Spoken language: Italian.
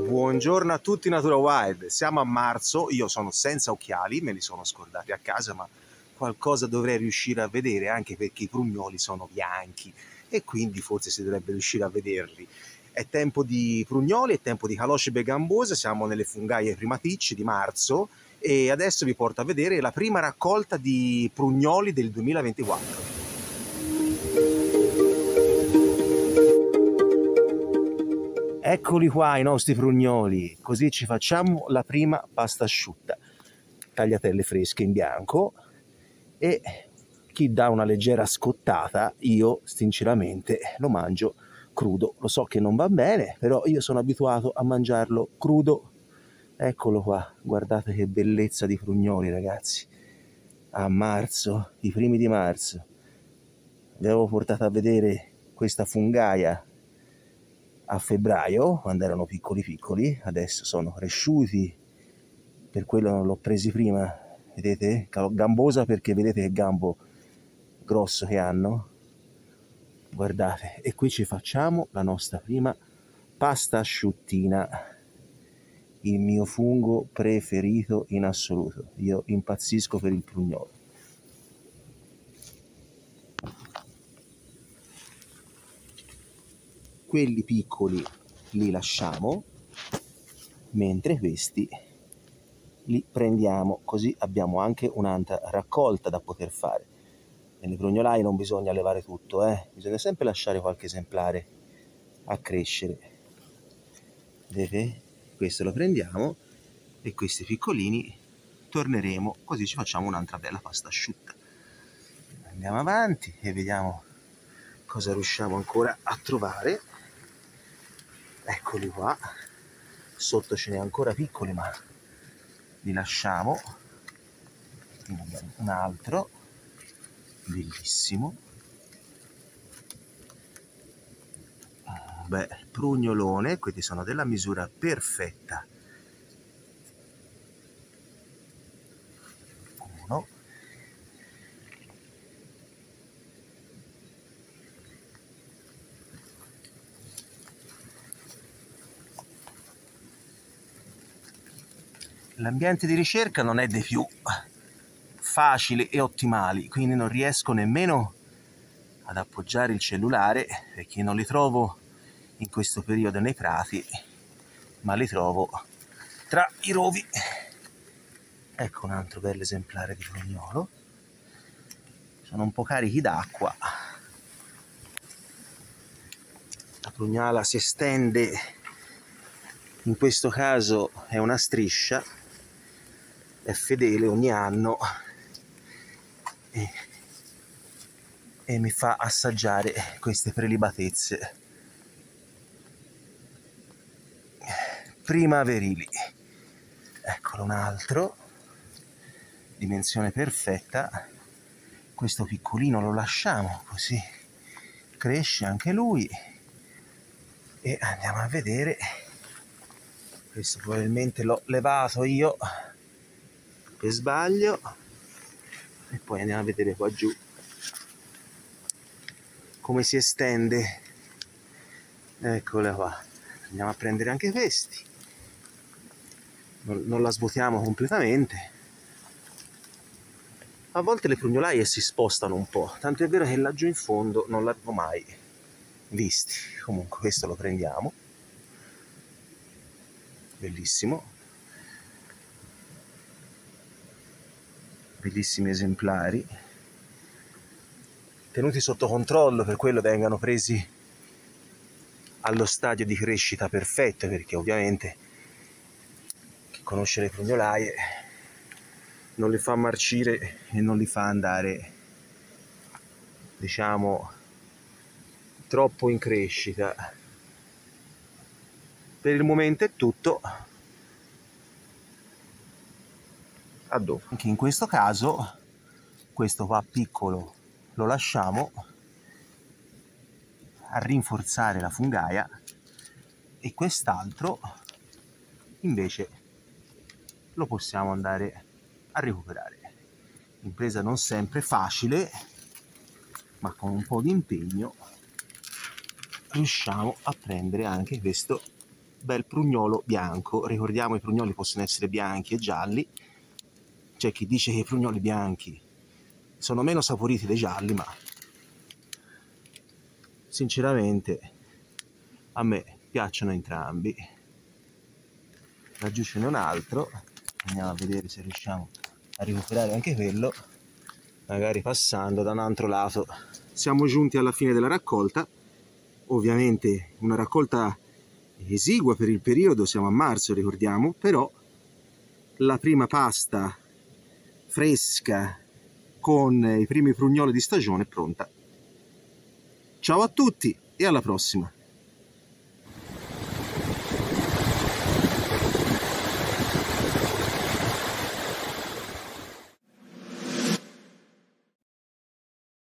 Buongiorno a tutti Natura Wild, siamo a marzo, io sono senza occhiali, me li sono scordati a casa, ma qualcosa dovrei riuscire a vedere anche perché i prugnoli sono bianchi e quindi forse si dovrebbe riuscire a vederli. È tempo di prugnoli, è tempo di calosce gambose, siamo nelle fungaie primaticce di marzo e adesso vi porto a vedere la prima raccolta di prugnoli del 2024. Eccoli qua i nostri prugnoli, così ci facciamo la prima pasta asciutta. Tagliatelle fresche in bianco e chi dà una leggera scottata, io sinceramente lo mangio crudo. Lo so che non va bene, però io sono abituato a mangiarlo crudo. Eccolo qua, guardate che bellezza di prugnoli ragazzi. A marzo, i primi di marzo. Vi avevo portato a vedere questa fungaia a febbraio, quando erano piccoli, adesso sono cresciuti, per quello non l'ho presi prima, vedete? Gambosa perché vedete che gambo grosso che hanno, guardate, e qui ci facciamo la nostra prima pasta asciuttina, il mio fungo preferito in assoluto, io impazzisco per il prugnolo. Quelli piccoli li lasciamo, mentre questi li prendiamo, così abbiamo anche un'altra raccolta da poter fare. Nelle prugnolaie non bisogna levare tutto, bisogna sempre lasciare qualche esemplare a crescere. Vedete? Questo lo prendiamo e questi piccolini torneremo, così ci facciamo un'altra bella pasta asciutta. Andiamo avanti e vediamo cosa riusciamo ancora a trovare. Eccoli qua, sotto ce n'è ancora piccoli ma li lasciamo. Un altro bellissimo, beh, prugnolone, questi sono della misura perfetta. Uno, l'ambiente di ricerca non è dei più facili e ottimali, quindi non riesco nemmeno ad appoggiare il cellulare perché non li trovo in questo periodo nei prati, ma li trovo tra i rovi. Ecco un altro bello esemplare di prugnolo, sono un po' carichi d'acqua. La prugnala si estende, in questo caso è una striscia, è fedele ogni anno e mi fa assaggiare queste prelibatezze primaverili. Eccolo un altro, dimensione perfetta. Questo piccolino lo lasciamo così cresce anche lui e andiamo a vedere. Questo probabilmente l'ho levato io per sbaglio e poi andiamo a vedere qua giù come si estende. Eccola qua, andiamo a prendere anche questi, non la svuotiamo completamente. A volte le prugnolaie si spostano un po', tanto è vero che laggiù in fondo non l'avevo mai visti. Comunque questo lo prendiamo, bellissimo, bellissimi esemplari, tenuti sotto controllo, per quello vengano presi allo stadio di crescita perfetto, perché ovviamente chi conosce le prugnolaie non li fa marcire e non li fa andare, diciamo, troppo in crescita. Per il momento è tutto, a dopo. Anche in questo caso questo qua piccolo lo lasciamo a rinforzare la fungaia e quest'altro invece lo possiamo andare a recuperare. Impresa non sempre facile, ma con un po' di impegno riusciamo a prendere anche questo bel prugnolo bianco. Ricordiamo, i prugnoli possono essere bianchi e gialli. C'è chi dice che i prugnoli bianchi sono meno saporiti dei gialli, ma sinceramente a me piacciono entrambi. Laggiù ce n'è un altro, andiamo a vedere se riusciamo a recuperare anche quello, magari passando da un altro lato. Siamo giunti alla fine della raccolta, ovviamente una raccolta esigua per il periodo, siamo a marzo ricordiamo, però la prima pasta fresca con i primi prugnoli di stagione è pronta. Ciao a tutti e alla prossima!